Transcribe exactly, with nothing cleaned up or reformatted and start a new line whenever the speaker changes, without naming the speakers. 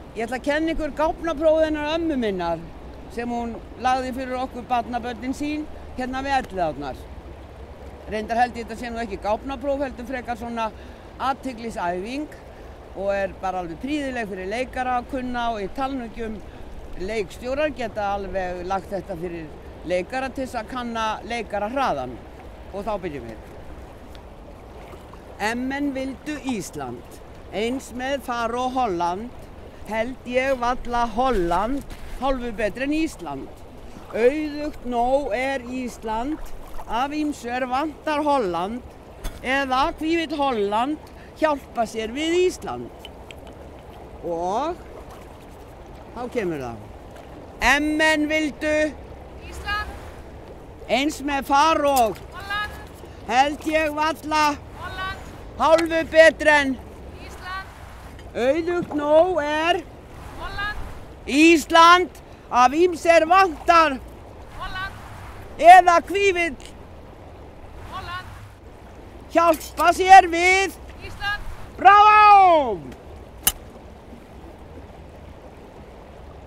Ég ætla að kenna ykkur gáfnapróf hennar ömmu minnar sem hún lagði fyrir okkur barnabörnin sín hérna við Elliðaárnar. Reyndar held ég þetta sé nú ekki gáfnapróf, heldur frekar svona athyglisæfing og er bara alveg prýðileg fyrir leikara að kunna og í talningum leikstjórar geta alveg lagt þetta fyrir leikara til þess að kanna leikara hraðan. Og þá byrjum við. Ef menn vildu Ísland, eins með Faro og Holland, held ég valla Holland hálfu betri en Ísland. Auðugt nóg er Ísland, af ýmsu er vantar Holland, eða hví vill Holland hjálpa sér við Ísland. Og þá kemur það. Ef menn vildu
Ísland,
eins með Faro og
Holland,
held ég valla
Holland,
hálfu betri en
Ísland,
auðugt nóg er
Holland,
Ísland, af ýmsu er vantar
Holland,
eða hví vill
Holland,
hjálpa sér við
Ísland.
Bravo!